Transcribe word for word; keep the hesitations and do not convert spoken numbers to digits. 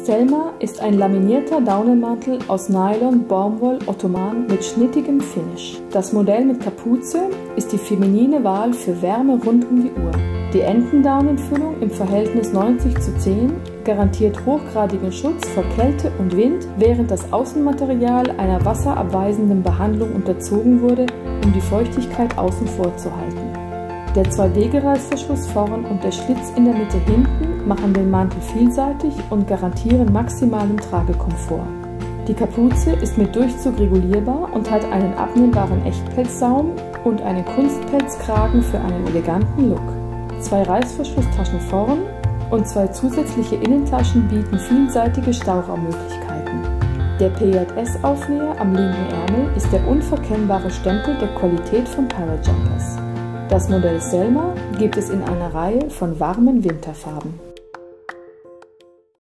Selma ist ein laminierter Daunenmantel aus Nylon, Baumwoll, Ottoman mit schnittigem Finish. Das Modell mit Kapuze ist die feminine Wahl für Wärme rund um die Uhr. Die Entendaunenfüllung im Verhältnis neunzig zu zehn garantiert hochgradigen Schutz vor Kälte und Wind, während das Außenmaterial einer wasserabweisenden Behandlung unterzogen wurde, um die Feuchtigkeit außen vor zu halten. Der zwei D Gereißverschluss vorn und der Schlitz in der Mitte hinten machen den Mantel vielseitig und garantieren maximalen Tragekomfort. Die Kapuze ist mit Durchzug regulierbar und hat einen abnehmbaren Echtpelzsaum und einen Kunstpelzkragen für einen eleganten Look. Zwei Reißverschlusstaschen vorn und zwei zusätzliche Innentaschen bieten vielseitige Stauraummöglichkeiten. Der P J S-Aufnäher am linken Ärmel ist der unverkennbare Stempel der Qualität von Parajumpers. Das Modell Selma gibt es in einer Reihe von warmen Winterfarben.